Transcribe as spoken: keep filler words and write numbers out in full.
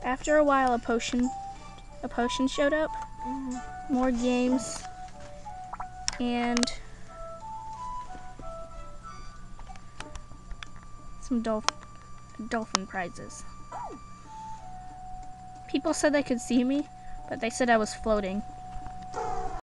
After a while, a potion, a potion showed up. Mm-hmm. More games, and some dolph dolphin prizes. People said they could see me, but they said I was floating.